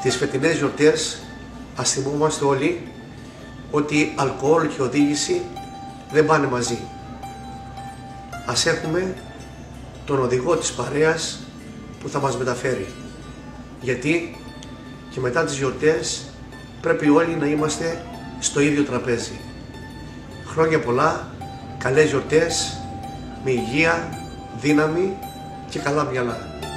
Τις φετινές γιορτές ας θυμόμαστε όλοι ότι αλκοόλ και οδήγηση δεν πάνε μαζί. Ας έχουμε τον οδηγό της παρέας που θα μας μεταφέρει. Γιατί και μετά τις γιορτές πρέπει όλοι να είμαστε στο ίδιο τραπέζι. Χρόνια πολλά, καλές γιορτές, με υγεία, δύναμη και καλά μυαλά.